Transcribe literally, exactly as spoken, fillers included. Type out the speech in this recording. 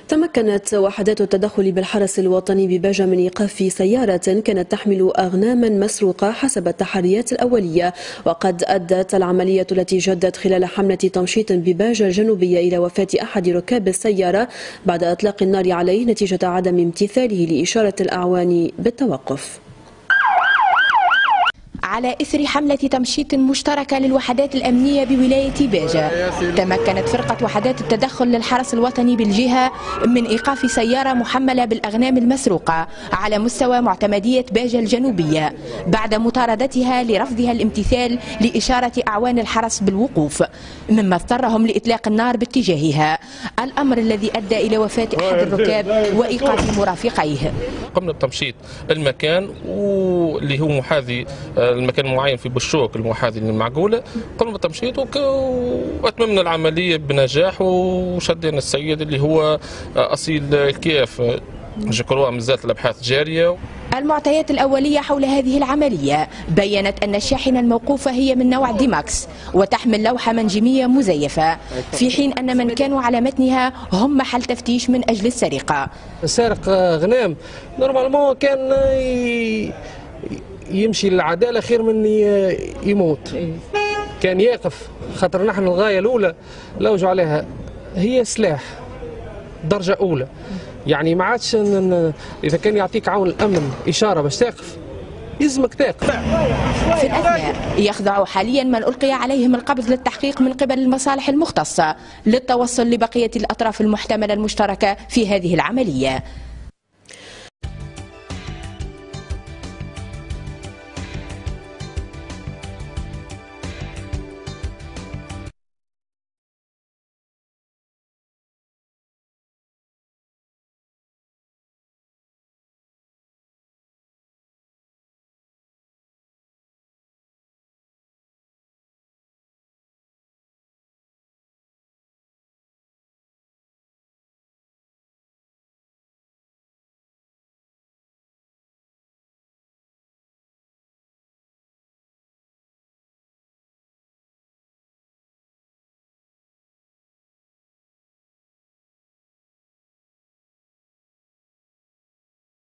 تمكنت وحدات التدخل بالحرس الوطني بباجة من إيقاف سيارة كانت تحمل أغناما مسروقة حسب التحريات الأولية، وقد أدت العملية التي جدت خلال حملة تمشيط بباجة الجنوبية إلى وفاة أحد ركاب السيارة بعد إطلاق النار عليه نتيجة عدم امتثاله لإشارة الأعوان بالتوقف. على إثر حملة تمشيط مشتركة للوحدات الأمنية بولاية باجة، تمكنت فرقة وحدات التدخل للحرس الوطني بالجهة من إيقاف سيارة محملة بالأغنام المسروقة على مستوى معتمدية باجة الجنوبية بعد مطاردتها لرفضها الامتثال لإشارة أعوان الحرس بالوقوف، مما اضطرهم لإطلاق النار باتجاهها، الأمر الذي أدى إلى وفاة أحد الركاب وإيقاف مرافقيه. قمنا بتمشيط المكان واللي هو محاذي المكان معين في بشوك المحاذي للمعقولة، قمنا بالتمشيط وأتممنا العملية بنجاح وشدينا السيد اللي هو أصيل الكياف جكروا مازالت الأبحاث جارية. المعطيات الأولية حول هذه العملية بيّنت أن الشاحنة الموقوفة هي من نوع ديماكس وتحمل لوحة منجمية مزيفة، في حين أن من كانوا على متنها هم محل تفتيش من أجل السرقة. سارق غنام نورمالمون كان يمشي للعدالة خير من يموت، كان يقف، خاطر نحن الغاية الأولى لوجوا عليها هي سلاح درجة أولى، يعني ما عادش إذا كان يعطيك عون الأمن إشارة باش تقف يلزمك تقف. في الأثناء يخضع حاليا من ألقي عليهم القبض للتحقيق من قبل المصالح المختصة للتوصل لبقية الأطراف المحتملة المشتركة في هذه العملية.